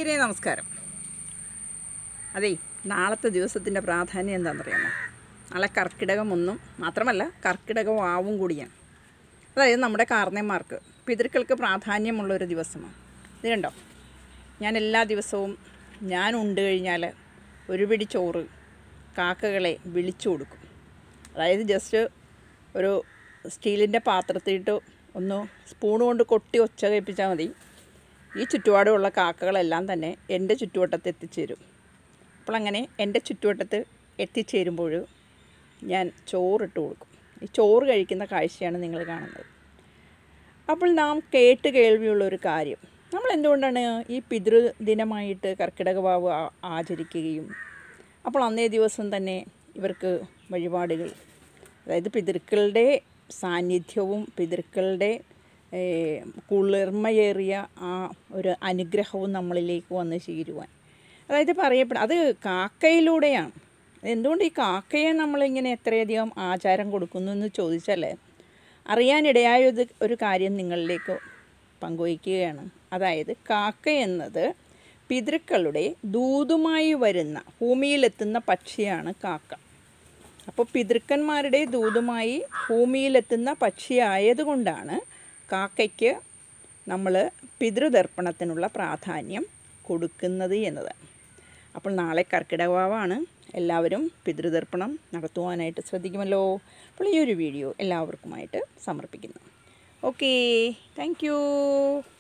പ്രേക്ഷകരെ നമസ്കാരം. അതെ, നാളത്തെ ദിവസത്തിൻ്റെ പ്രാധാന്യം എന്താണെന്നറിയാമോ? നാളെ കർക്കിടകം 1 മാത്രമല്ല, കർക്കിടക വാവും കൂടിയാണ്. അതായത് നമ്മുടെ കാർന്നേന്മാർക്ക്, പിതൃക്കൾക്ക് പ്രാധാന്യമുള്ളൊരു ദിവസമാണ്. ഇത് കണ്ടോ, ഞാൻ എല്ലാ ദിവസവും ഞാൻ ഉണ്ട് കഴിഞ്ഞാൽ ഒരു പിടി ചോറ് കാക്കകളെ വിളിച്ചു കൊടുക്കും. അതായത് ജസ്റ്റ് ഒരു സ്റ്റീലിൻ്റെ പാത്രത്തിലിട്ട് ഒന്ന് സ്പൂൺ കൊണ്ട് കൊട്ടി ഒച്ച കേൾപ്പിച്ചാൽ മതി. ഈ ചുറ്റുപാടുമുള്ള കാക്കകളെല്ലാം തന്നെ എൻ്റെ ചുറ്റുവട്ടത്ത് എത്തിച്ചേരും. അപ്പോൾ അങ്ങനെ എൻ്റെ ചുറ്റുവട്ടത്ത് എത്തിച്ചേരുമ്പോൾ ഞാൻ ചോറിട്ട് കൊടുക്കും. ഈ ചോറ് കഴിക്കുന്ന കാഴ്ചയാണ് നിങ്ങൾ കാണുന്നത്. അപ്പോൾ നാം കേട്ട് കേൾവിയുള്ളൊരു കാര്യം, നമ്മൾ എന്തുകൊണ്ടാണ് ഈ പിതൃദിനമായിട്ട് കർക്കിടക വാവ് ആചരിക്കുകയും അപ്പോൾ അന്നേ ദിവസം തന്നെ ഇവർക്ക് വഴിപാടുകൾ, അതായത് പിതൃക്കളുടെ സാന്നിധ്യവും പിതൃക്കളുടെ കുളിർമയേറിയ ആ ഒരു അനുഗ്രഹവും നമ്മളിലേക്ക് വന്ന് ചേരുവാൻ, അതായത് പറയപ്പെടും അത് കാക്കയിലൂടെയാണ്. എന്തുകൊണ്ട് ഈ കാക്കയെ നമ്മളിങ്ങനെ എത്രയധികം ആചാരം കൊടുക്കുന്നു എന്ന് ചോദിച്ചാൽ, അറിയാനിടയായ ഒരു കാര്യം നിങ്ങളിലേക്ക് പങ്കുവയ്ക്കുകയാണ്. അതായത് കാക്ക എന്നത് പിതൃക്കളുടെ ദൂതുമായി വരുന്ന, ഭൂമിയിലെത്തുന്ന പക്ഷിയാണ് കാക്ക. അപ്പോൾ പിതൃക്കന്മാരുടെ ദൂതുമായി ഭൂമിയിലെത്തുന്ന പക്ഷിയായതുകൊണ്ടാണ് കാക്കയ്ക്ക് നമ്മൾ പിതൃതർപ്പണത്തിനുള്ള പ്രാധാന്യം കൊടുക്കുന്നത് എന്നത്. അപ്പോൾ നാളെ കർക്കിടക വാവാണ്. എല്ലാവരും പിതൃതർപ്പണം നടത്തുവാനായിട്ട് ശ്രദ്ധിക്കുമല്ലോ. അപ്പോൾ ഈ ഒരു വീഡിയോ എല്ലാവർക്കുമായിട്ട് സമർപ്പിക്കുന്നു. Okay, thank U.